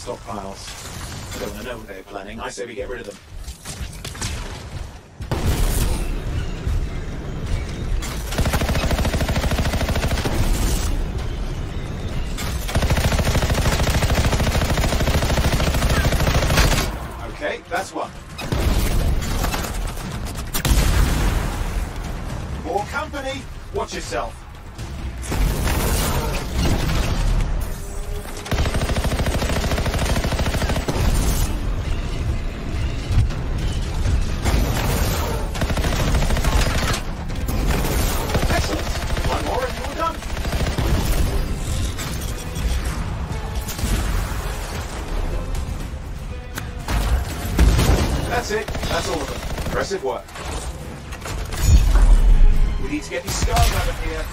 stockpiles. I don't want to know what they're planning. I say we get rid of them. Okay, that's one. More company. Watch yourself. Excellent. One more and you're done. That's it. That's all of them. Impressive work. We need to get these scars out of here.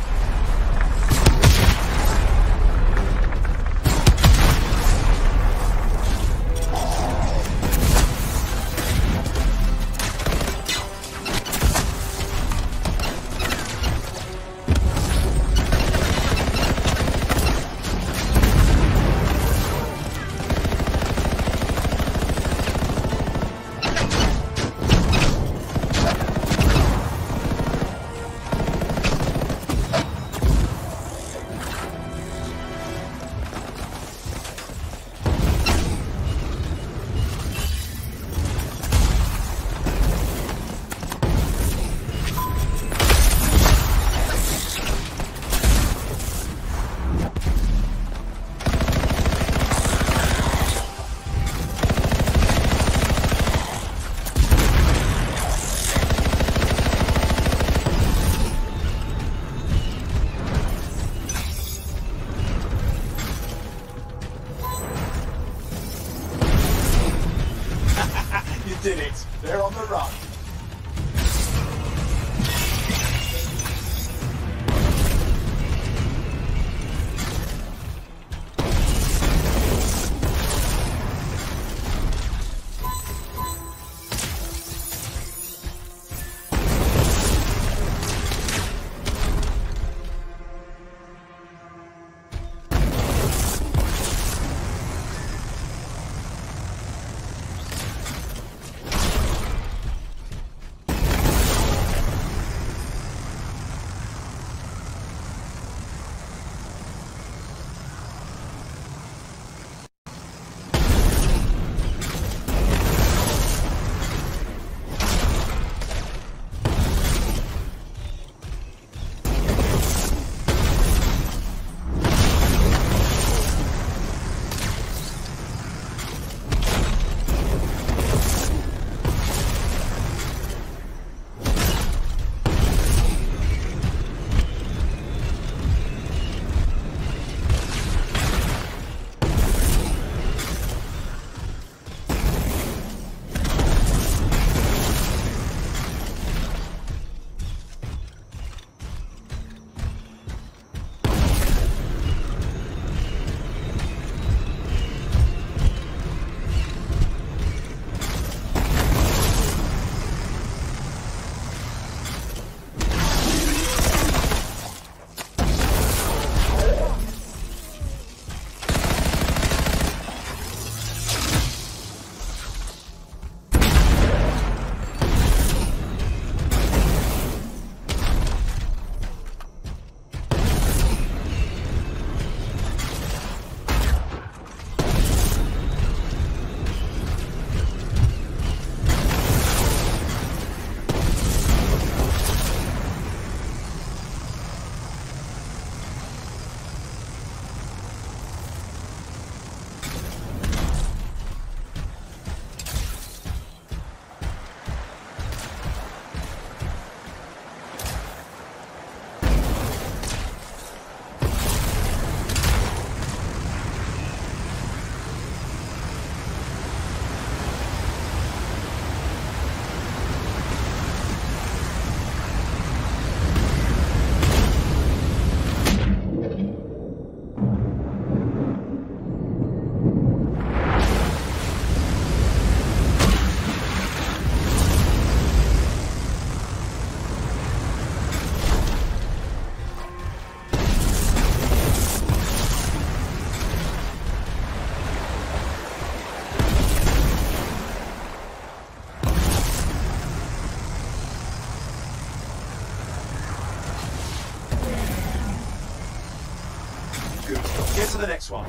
get to the next one.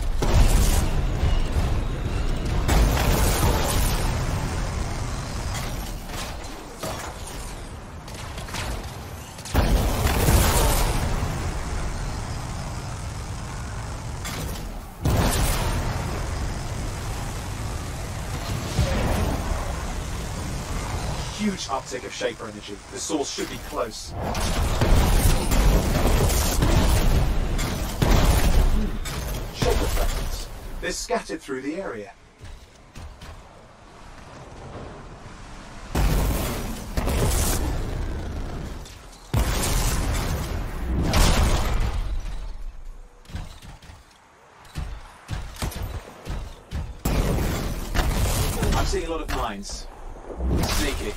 Huge uptick of Shaper energy. The source should be close. Shaper fragments. They're scattered through the area. I'm seeing a lot of mines. Sneaky.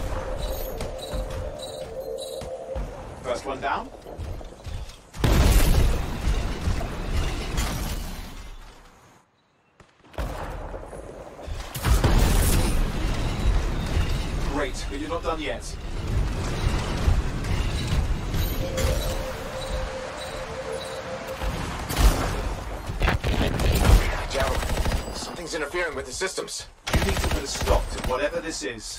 First one down. Great, but you're not done yet. Javo, something's interfering with the systems. You need to put a stop to whatever this is.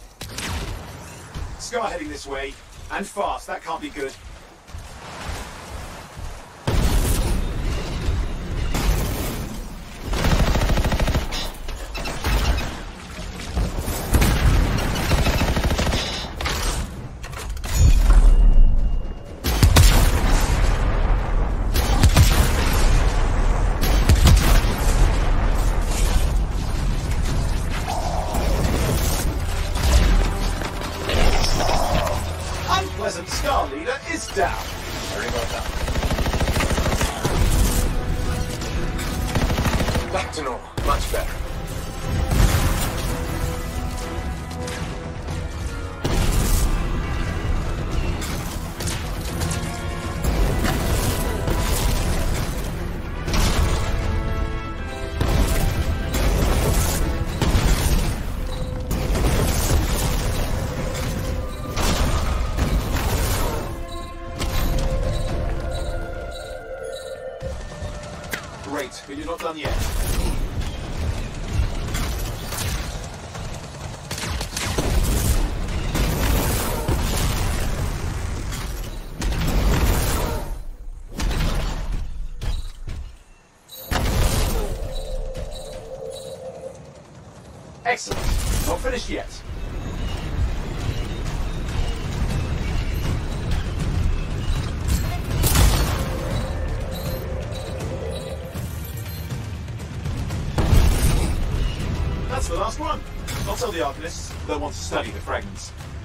Scar heading this way, and fast. That can't be good. Unpleasant Scar leader is down. Very well done. Back to normal. Much better. Great, but you're not done yet. Excellent. Not finished yet. That's the last one. I'll tell the Arcanists they'll want to study the fragments.